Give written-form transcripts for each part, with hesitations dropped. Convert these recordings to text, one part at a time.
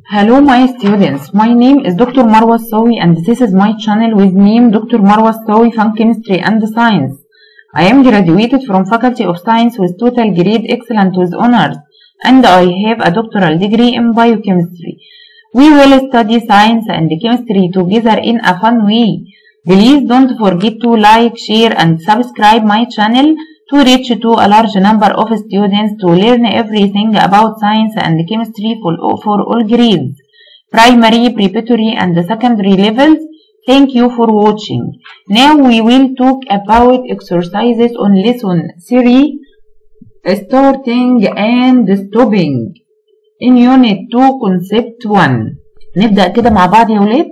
Hello my students, my name is Dr. Marwa Sawi and this is my channel with name Dr. Marwa Sawi Fun Chemistry and Science. I am graduated from Faculty of Science with total grade excellent with honors and I have a doctoral degree in biochemistry. We will study science and chemistry together in a fun way. Please don't forget to like, share and subscribe my channel to reach to a large number of students to learn everything about science and chemistry for all grades, primary, preparatory and secondary levels. Thank you for watching. Now we will talk about exercises on lesson 3, starting and stopping in unit 2 concept 1. نبدأ كده مع بعض يا ولاد.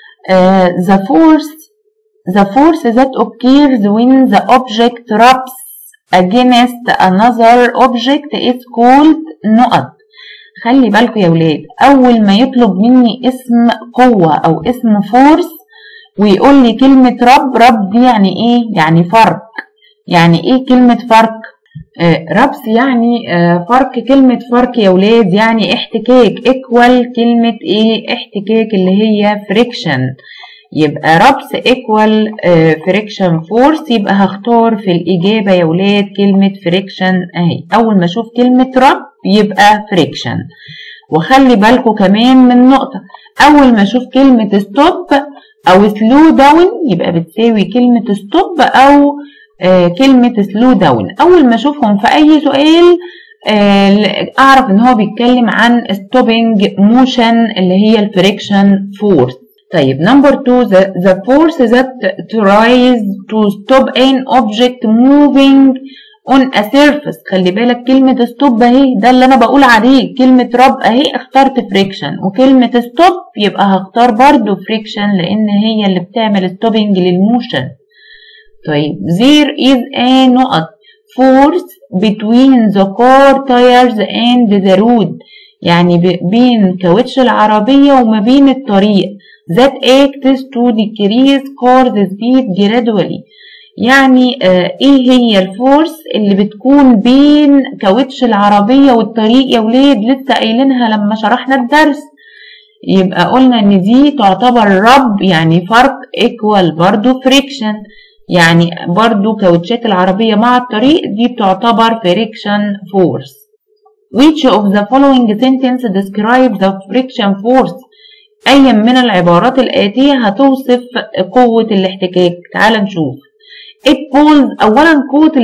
The force that occurs when the object rubs against another object is called نقط. خلي بالكم يا ولاد، أول ما يطلب مني اسم قوة أو اسم فورس ويقول لي كلمة رب دي يعني إيه؟ يعني فرق. يعني إيه كلمة فرق؟ ربس يعني فرق. كلمة فرق يا ولاد يعني احتكاك، equal كلمة إيه؟ احتكاك اللي هي friction. يبقى ربس equal friction force. يبقى هختار في الإجابة يا ولاد كلمة friction أهي. أول ما أشوف كلمة رب يبقى friction. وخلي بالكم كمان من نقطة، أول ما أشوف كلمة stop أو slow down يبقى بتساوي كلمة stop أو كلمة slow down. أول ما أشوفهم في أي سؤال أعرف إن هو بيتكلم عن stopping motion اللي هي الفريكشن فورس. طيب number 2 the force that tries to stop an object moving on a surface. خلي بالك كلمة stop اهي، ده اللي انا بقول عليه. كلمة رب اهي اخترت friction، وكلمة stop يبقى هختار برضو friction لان هي اللي بتعمل stopping للموشن. طيب there is a نقط force between the car tires and the road. يعني بين كاوتش العربية وما بين الطريق. that acts to decrease cars speed gradually. يعني ايه هي الفورس اللي بتكون بين كاوتش العربية والطريق يا ولاد؟ لسه قايلينها لما شرحنا الدرس. يبقى قلنا ان دي تعتبر رب يعني فرق equal برضو friction. يعني برضو كاوتشات العربية مع الطريق دي بتعتبر friction force. Which of the following sentence describe the friction force؟ أي من العبارات الآتية هتوصف قوة الاحتكاك؟ تعال نشوف. It pulls. أولا قوة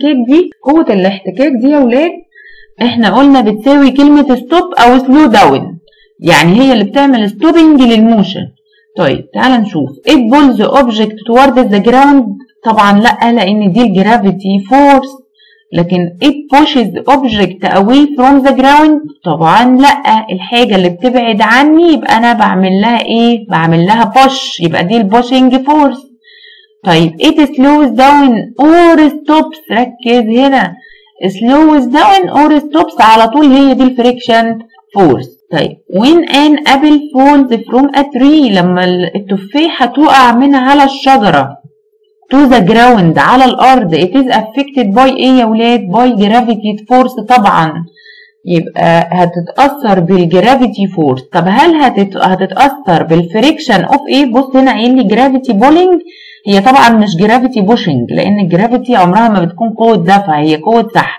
الاحتكاك دي يا ولاد احنا قلنا بتساوي كلمة stop أو slow down، يعني هي اللي بتعمل stopping للموشن. طيب تعال نشوف. It pulls the object towards the ground. طبعا لأ، لأن دي الجرافيتي فورس. لكن it pushes the object away from the ground. طبعا لأ، الحاجة اللي بتبعد عني يبقى أنا بعمل لها إيه؟ بعمل لها push، يبقى دي البوشنج فورس. طيب it slows down or stops. ركز هنا، slows down or stops على طول هي دي الفريكشن فورس. طيب when an apple falls from a tree. لما التفاحة تقع من على الشجرة to the ground على الأرض it is affected by إيه يا ولاد؟ by gravity force. طبعا يبقى هتتأثر بالجرافيتي فورس. طب هل هتتأثر بالفريكشن اوف ايه؟ بص هنا قايل لي جرافيتي بولينج. هي طبعا مش جرافيتي بوشنج لأن الجرافيتي عمرها ما بتكون قوة دفع، هي قوة سحب.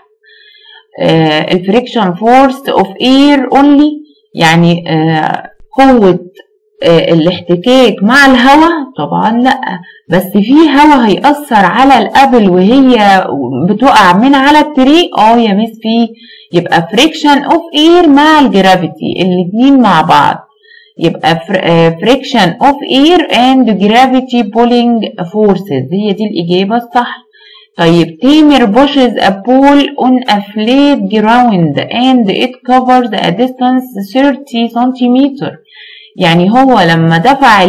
الفريكشن فورس اوف اير اونلي يعني قوة الاحتكاك مع الهواء. طبعا لا، بس في هواء هيأثر على الابل وهي بتقع من على الطريق. يا مس في. يبقى friction of air مع الجرافيتي الاتنين مع بعض، يبقى friction of air and gravity pulling forces. هي دي الإجابة الصح. طيب تامر pushes a ball on a flat ground and it covers a distance 30 سنتيمتر. يعني هو لما دفع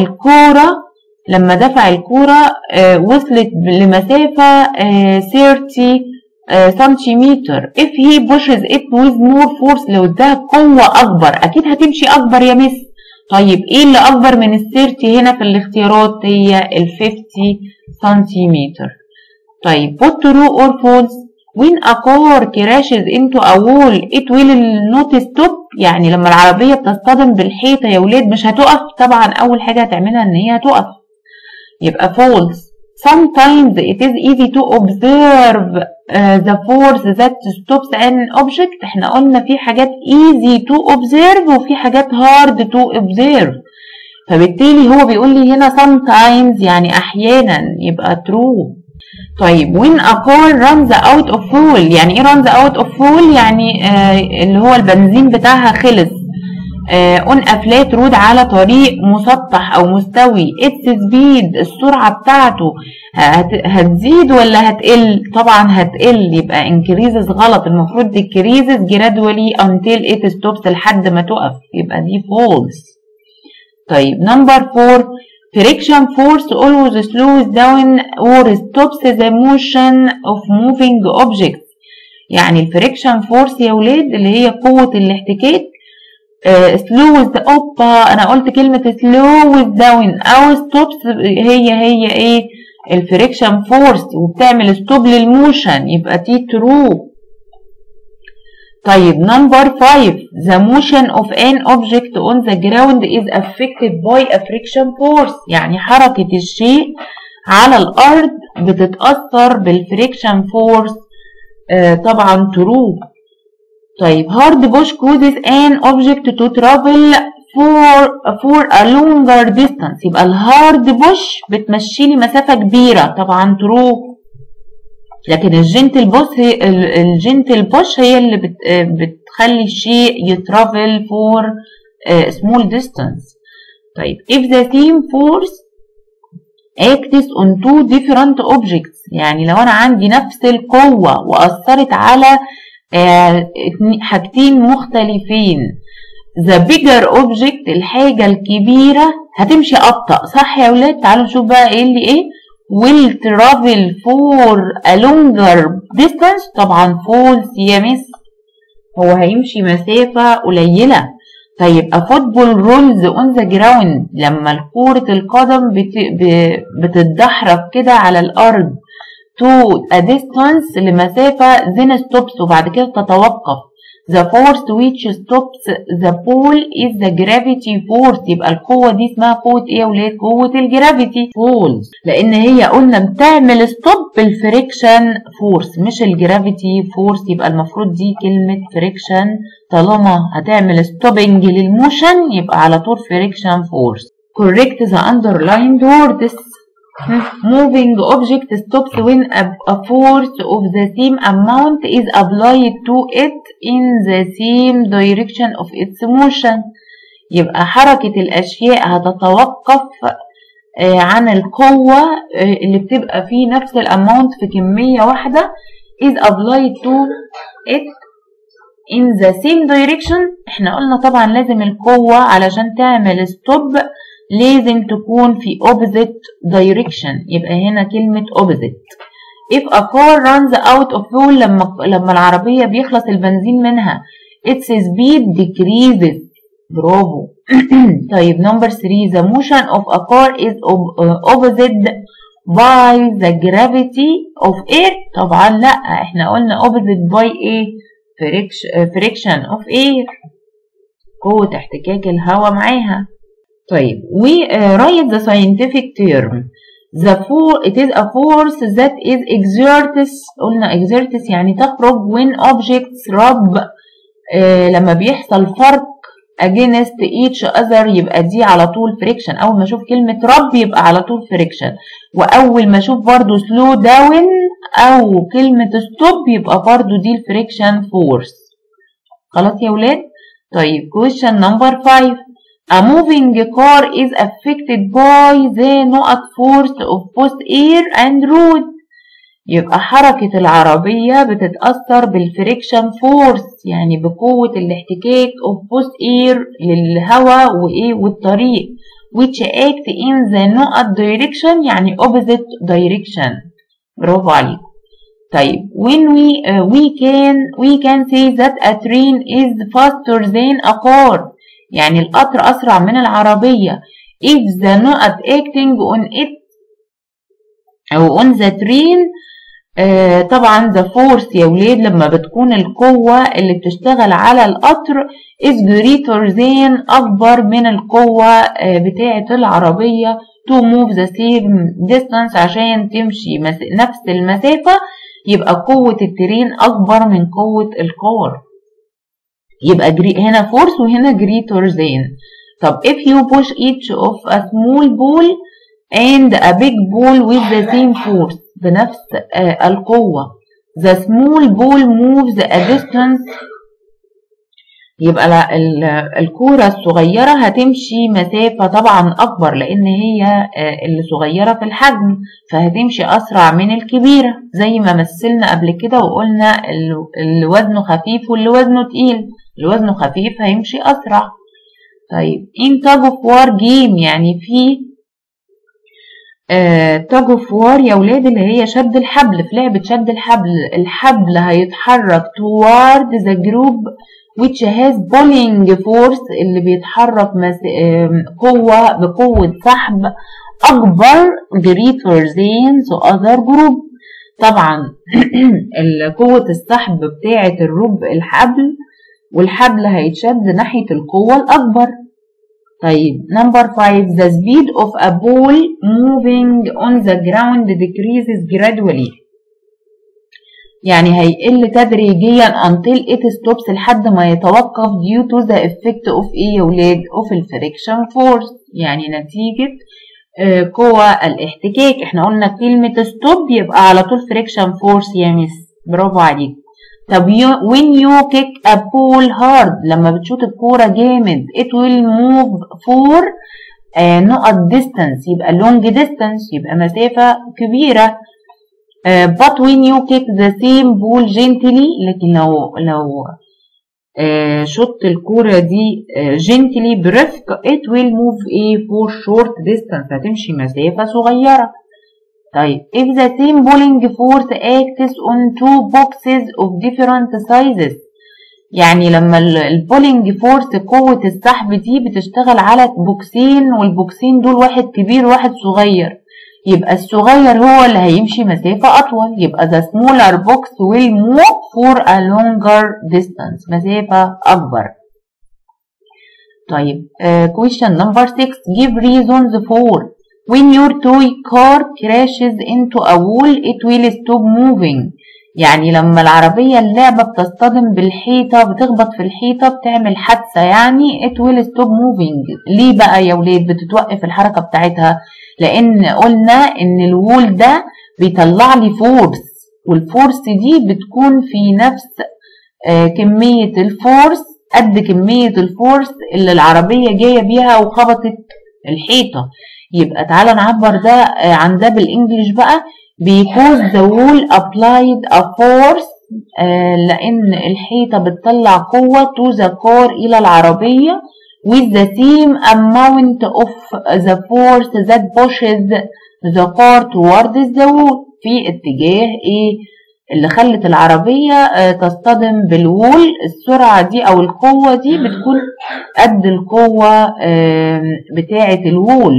الكورة وصلت لمسافة 30 سنتيمتر. if he pushes it with more force. لو اداها قوة أكبر أكيد هتمشي أكبر يا مس. طيب إيه اللي أكبر من 30 هنا في الاختيارات؟ هي 50 سنتيمتر. طيب put true or false. when a car crashes into a wall it will not stop. يعني لما العربية بتصطدم بالحيطة يا ولاد مش هتقف. طبعا أول حاجة هتعملها إن هي هتقف، يبقى false. Sometimes it is easy to observe the force that stops an object. احنا قلنا في حاجات easy to observe وفي حاجات hard to observe، فبالتالي هو بيقول لي هنا sometimes يعني أحيانا، يبقى true. طيب when a car runs out of fuel، يعني ايه runs out of fuel؟ يعني اللي هو البنزين بتاعها خلص. on a flat road على طريق مسطح او مستوي. its speed السرعة بتاعته هتزيد ولا هتقل؟ طبعا هتقل، يبقى increases غلط، المفروض decreases gradually until it stops لحد ما تقف، يبقى دي false. طيب number 4 friction force always slows down or stops the motion of moving objects. يعني الفريكشن فورس يا ولاد اللي هي قوة الاحتكاك slows up، انا قلت كلمة slows down او stops هي ايه؟ الفريكشن فورس، وبتعمل ستوب للموشن، يبقى دي true. طيب number 5 the motion of an object on the ground is affected by a friction force. يعني حركة الشيء على الأرض بتتأثر بالفريكشن فورس، طبعا true. طيب hard push causes an object to travel for a longer distance. يبقى الهارد بوش بتمشي لي مسافة كبيرة، طبعا true. لكن الجنتل بوش هي اللي بتخلي الشيء يترافل for small distance. طيب if the same force acts on two different objects، يعني لو انا عندي نفس القوة وأثرت على حاجتين مختلفين، the bigger object الحاجة الكبيرة هتمشي أبطأ، صح يا ولاد؟ تعالوا نشوف بقى ايه اللي ايه will travel for a longer distance. طبعا false يا مس، هو هيمشي مسافة قليلة. طيب a football rolls on the ground، لما كرة القدم بتتدحرج كده على الأرض to a distance لمسافة then stops وبعد كده تتوقف. the force which stops the ball is the gravity force. يبقى القوة دي اسمها قوة ايه يا ولاد؟ قوة الجرافيتي. false، لأن هي قلنا بتعمل stop بالفريكشن فورس مش الجرافيتي فورس، يبقى المفروض دي كلمة فريكشن، طالما هتعمل stopping للموشن يبقى على طول فريكشن فورس. correct the underlined words. moving object stops when a force of the same amount is applied to it in the same direction of its motion. يبقى حركة الأشياء هتتوقف عن القوة اللي بتبقى فيه نفس الاماونت في كمية واحدة is applied to it in the same direction. احنا قلنا طبعا لازم القوة علشان تعمل stop لازم تكون في opposite direction، يبقى هنا كلمة opposite. if a car runs out of fuel لما العربية بيخلص البنزين منها its speed decreases. برافو. طيب number 3 the motion of a car is opposite by the gravity of air. طبعا لا، احنا قلنا opposite by ايه؟ friction of air، قوة احتكاك الهواء معاها. طيب we write the scientific term. it is a force that is exerts. قلنا exerts يعني تخرج when objects rub لما بيحصل فرق against each other، يبقى دي على طول friction. أول ما أشوف كلمة rub يبقى على طول friction، وأول ما أشوف برضو slow down أو كلمة stop يبقى برضو دي friction force. خلاص يا ولاد؟ طيب question number 5 a moving car is affected by the force of both air and road. يبقى حركة العربية بتتأثر بالفريكشن فورس، يعني بقوة الاحتكاك of both air للهواء وإيه والطريق which act in the direction يعني opposite direction. برافو عليكم. طيب when we can say that a train is faster than a car، يعني القطر أسرع من العربية if the acting on it أو on the train طبعا the force يا ولاد لما بتكون القوة اللي بتشتغل على القطر is greater than أكبر من القوة بتاعة العربية to move the same distance عشان تمشي نفس المسافة، يبقى قوة الترين أكبر من قوة الكار، يبقى هنا force وهنا greater than. طب if you push each of a small ball and a big ball with the same force بنفس القوة the small ball moves a distance، يبقى الكورة الصغيرة هتمشي مسافة طبعا أكبر لأن هي اللي صغيرة في الحجم، فهتمشي أسرع من الكبيرة زي ما مثلنا قبل كده وقلنا اللي وزنه خفيف واللي وزنه تقيل، اللي وزنه خفيف هيمشي أسرع. طيب in tug of war game يعني في tug of war يا ولاد اللي هي شد الحبل، في لعبة شد الحبل هيتحرك toward the group which has pulling force اللي بيتحرك بقوة سحب أكبر greater than the other group. طبعا قوة السحب بتاعة الحبل والحبل هيتشد ناحية القوة الأكبر. طيب number 5 the speed of a ball moving on the ground decreases gradually يعني هيقل تدريجيا until it stops لحد ما يتوقف due to the effect of ايه يا ولاد of الفريكشن force يعني نتيجة قوة الاحتكاك. احنا قلنا كلمة stop يبقى على طول فريكشن force يا مس، برافو عليك. طب when you kick a ball hard لما بتشوط الكورة جامد it will move for نقط distance يبقى long distance يبقى مسافة كبيرة. but when you kick the same ball gently لكن لو شط الكورة دي gently برفق it will move for short distance هتمشي مسافة صغيرة. طيب if the same pulling force acts on two boxes of different sizes يعني لما البولينج فورس قوة السحب دي بتشتغل على بوكسين والبوكسين دول واحد كبير وواحد صغير، يبقى الصغير هو اللي هيمشي مسافة أطول، يبقى the smaller box will move for a longer distance مسافة أكبر. طيب question number 6 give reasons for when your toy car crashes into a wall it will stop moving يعني لما العربية اللعبة بتصطدم بالحيطة بتخبط في الحيطة بتعمل حادثة يعني it will stop moving. ليه بقى يا ولاد بتتوقف الحركة بتاعتها؟ لأن قلنا إن الوول ده بيطلع لي فورس والفورس دي بتكون في نفس كمية الفورس قد كمية الفورس اللي العربية جاية بيها وخبطت الحيطة. يبقى تعالى نعبر ده عن ده بالإنجليش بقى because the wall applied a force لأن الحيطة بتطلع قوة to the car إلى العربية with the same amount of the force that pushes the car towards the wall في اتجاه ايه اللي خلت العربية تصطدم بالوول. السرعة دي او القوة دي بتكون قد القوة بتاعة الوول.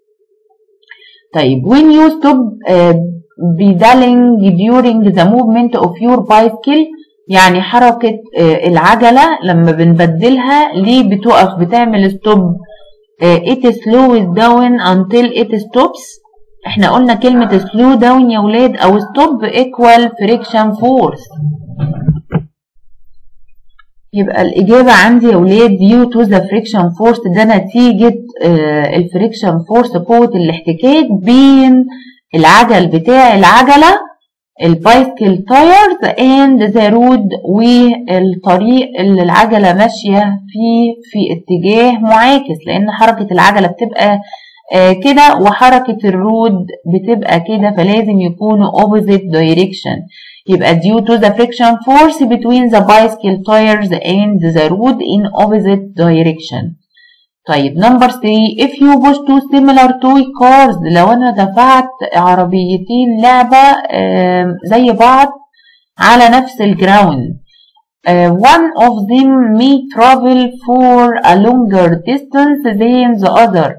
طيب when you stop pedaling during the movement of your bicycle يعني حركة العجلة لما بنبدلها ليه بتقف بتعمل stop it slows down until it stops. احنا قلنا كلمة slow down يا ولاد او stop equal friction force يبقى الإجابة عندي يا ولاد due to the friction force ده نتيجة الفريكشن فورس قوة الاحتكاك بين العجل بتاع العجلة البايسكل تايرز اند ذا رود والطريق اللي العجلة ماشية فيه في اتجاه معاكس لأن حركة العجلة بتبقى كده وحركة الرود بتبقى كده فلازم يكونوا opposite direction. يبقى due to the friction force between the bicycle tires and the road in opposite direction. طيب number 3 if you push two similar toy cars لو أنا دفعت عربيتين لعبة زي بعض على نفس الجراوند one of them may travel for a longer distance than the other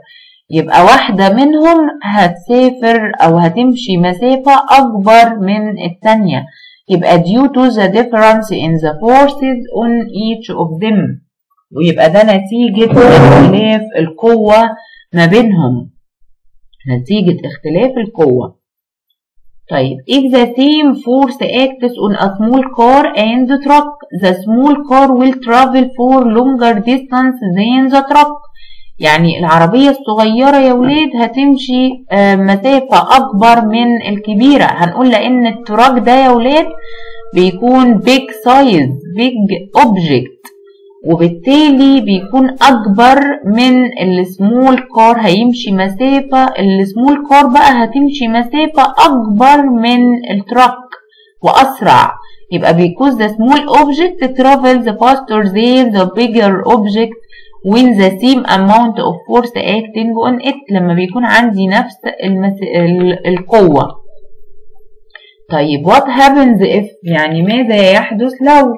يبقى واحدة منهم هتسافر أو هتمشي مسافة أكبر من التانية، يبقى due to the difference in the forces on each of them، ويبقى ده نتيجة اختلاف القوة ما بينهم، نتيجة اختلاف القوة. طيب if the same force acts on a small car and truck, the small car will travel for longer distance than the truck. يعني العربية الصغيرة يا ولاد هتمشي مسافة أكبر من الكبيرة. هنقول لأن التراك ده يا ولاد بيكون big size big object، وبالتالي بيكون أكبر من السمول كار، هيمشي مسافة السمول كار بقى هتمشي مسافة أكبر من التراك وأسرع. يبقى because the small object travels faster than the bigger object when the same amount of force acting on it، لما بيكون عندي نفس القوة. طيب what happens if، يعني ماذا يحدث لو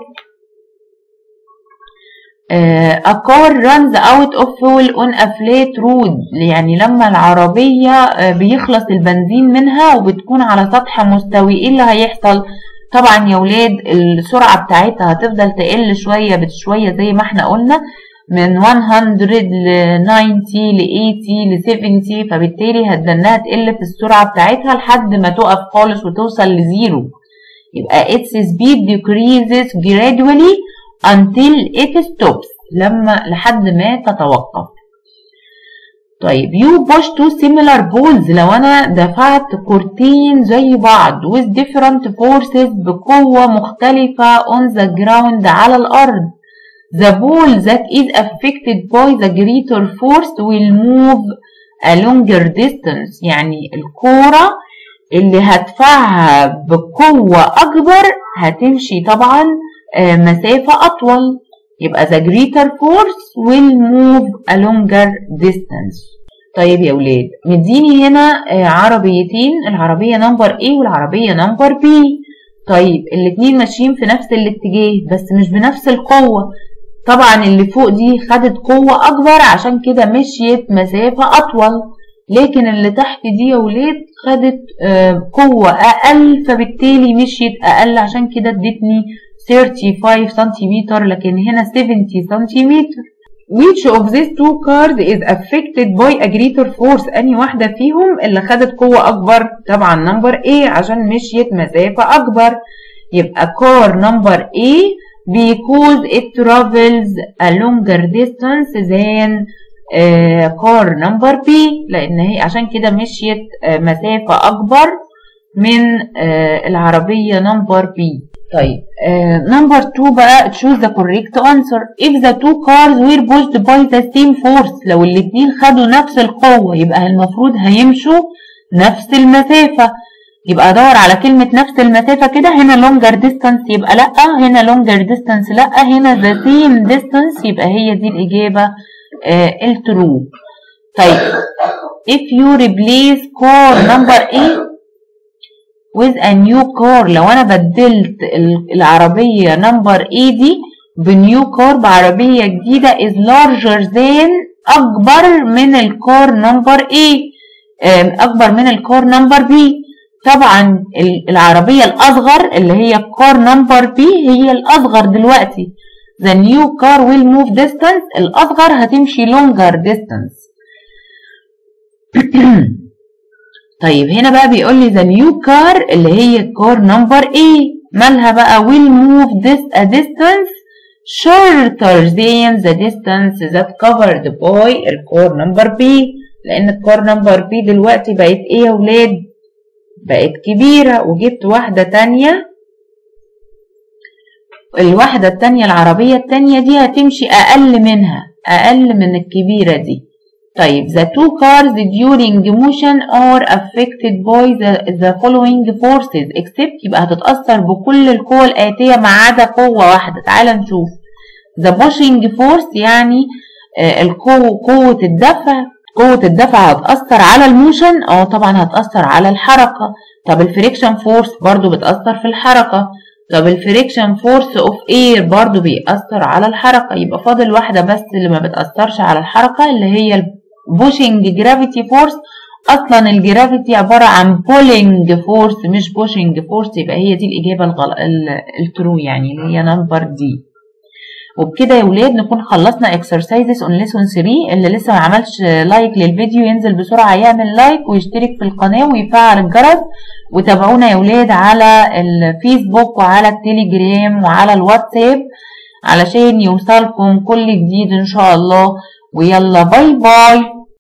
a car runs out of fuel on a flat road، يعني لما العربية بيخلص البنزين منها وبتكون على سطح مستوي، ايه اللي هيحصل؟ طبعا يا ولاد السرعة بتاعتها هتفضل تقل شوية بشوية زي ما احنا قلنا، من 100 ل 90 ل 80 ل 70، فبالتالي هتدنها تقل في السرعة بتاعتها لحد ما تقف خالص وتوصل لزيرو. يبقى its speed decreases gradually until it stops، لحد ما تتوقف. طيب you push two similar balls، لو انا دفعت كورتين زي بعض with different forces بقوة مختلفة on the ground على الأرض، the ball that is affected by the greater force will move a longer distance، يعني الكورة اللي هدفعها بقوة أكبر هتمشي طبعا مسافة أطول، يبقى the greater force will move a longer distance. طيب يا ولاد مديني هنا عربيتين، العربية نمبر A والعربية نمبر B. طيب الاتنين ماشيين في نفس الاتجاه بس مش بنفس القوة، طبعا اللي فوق دي خدت قوة أكبر عشان كده مشيت مسافة أطول، لكن اللي تحت دي يا ولاد خدت قوة أقل فبالتالي مشيت أقل، عشان كده ادتني 35 سنتيمتر لكن هنا 70 سنتيمتر. Which of these two cars is affected by a greater force؟ أنهي واحدة فيهم اللي خدت قوة أكبر؟ طبعا نمبر A عشان مشيت مسافة أكبر، يبقى car number A because it travels a longer distance than car number B، لأن هي عشان كده مشيت مسافة أكبر من العربية نمبر B. طيب نمبر 2 بقى choose the correct answer. if the two cars were pushed by the same force، لو الاتنين خدوا نفس القوة يبقى المفروض هيمشوا نفس المسافة، يبقى ادور على كلمة نفس المسافة كده، هنا longer distance يبقى لأ، هنا longer distance لأ، هنا the same distance يبقى هي دي الإجابة الترو. طيب if you replace car number A with a new car، لو انا بدلت العربية نمبر A دي بنيو كار بعربية جديدة is larger than، اكبر من الكار نمبر A، اكبر من الكار نمبر B. طبعا العربية الاصغر اللي هي كار نمبر B هي الاصغر دلوقتي، the new car will move distance، الاصغر هتمشي longer distance. طيب هنا بقى بيقول لي the new car اللي هي car number A مالها بقى will move a distance shorter than the distance that covered by car number B، لأن car number B دلوقتي بقت إيه يا ولاد؟ بقت كبيرة، وجبت واحدة تانية، الواحدة التانية العربية التانية دي هتمشي أقل منها، أقل من الكبيرة دي. طيب the two cars during motion are affected by the following forces except، يبقى هتتأثر بكل القوى الآتية ما عدا قوة واحدة. تعال نشوف the pushing force، يعني قوة الدفع. قوة الدفع هتأثر على الموشن، طبعا هتأثر على الحركة. طب الفريكشن فورس برضو بتأثر في الحركة. طب الفريكشن فورس اوف اير برضو بيأثر على الحركة. يبقى فاضل واحدة بس اللي ما بتأثرش على الحركة اللي هي pushing gravity force. اصلا الجرافيتي عباره عن pulling force مش pushing force، يبقى هي دي الاجابه الترو يعني اللي هي نمبر دي. وبكده يا ولاد نكون خلصنا exercises on lesson 3. اللي لسه ما عملش لايك للفيديو ينزل بسرعه يعمل لايك ويشترك في القناه ويفعل الجرس، وتابعونا يا ولاد على الفيسبوك وعلى التليجرام وعلى الواتساب علشان يوصلكم كل جديد ان شاء الله. ويلا باي باي.